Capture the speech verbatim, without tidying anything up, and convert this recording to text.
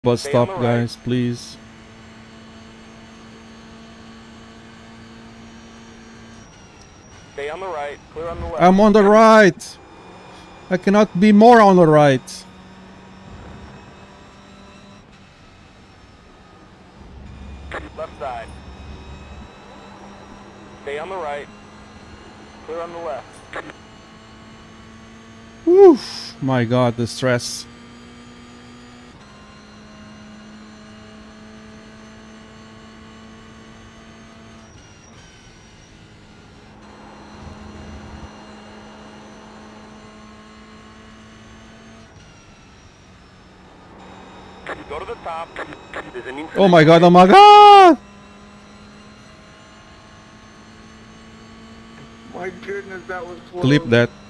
Bus stop, guys, please. Stay on the right, clear on the left. I'm on the right. I cannot be more on the right. Left side. Stay on the right, clear on the left. Woof! My God, the stress. Go to the top. There's an Oh my God, oh my God! My goodness, that was close. Clip that.